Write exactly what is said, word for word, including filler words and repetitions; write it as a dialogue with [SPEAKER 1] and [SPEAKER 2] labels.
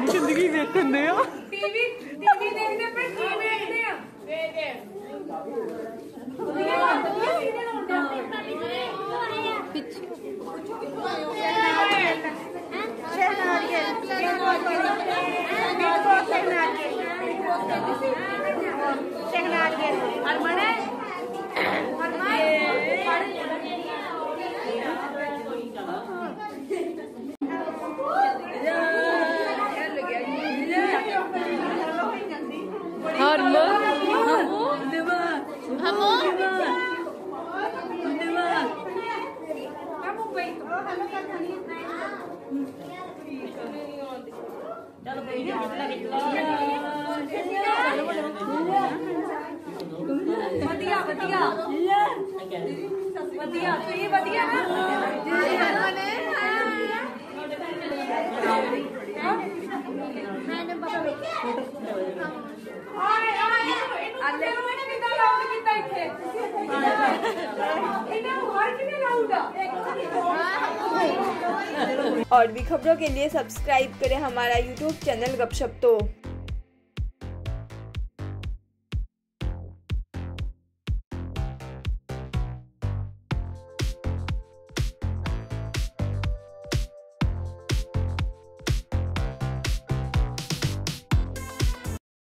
[SPEAKER 1] ਸਾਡੀ ਜ਼ਿੰਦਗੀ ਵੇਖਣ ਦੇ ਆ
[SPEAKER 2] ਟੀਵੀ ਟੀਵੀ ਦੇਖਦੇ ਪਏ ਕੀ ਵੇਖਦੇ ਆ ਵੇਖ ਵੇਖ
[SPEAKER 3] ਪਿੱਛੇ
[SPEAKER 2] ਵਧੀਆ ਵਧੀਆ ਵਧੀਆ ਤੁਸੀਂ ਵਧੀਆ ਨਾ ਆਏ ਆਏ ਇਹਨੂੰ ਇਹਨੇ ਕਿੱਦਾਂ ਲਾਉਡ ਕੀਤਾ ਇੱਥੇ ਇਹਨਾਂ ਨੂੰ ਹਰ ਕਿਨੇ ਲਾਉਡਾ
[SPEAKER 4] और भी खबरों के लिए सब्सक्राइब करें हमारा यूट्यूब चैनल गपशप तो।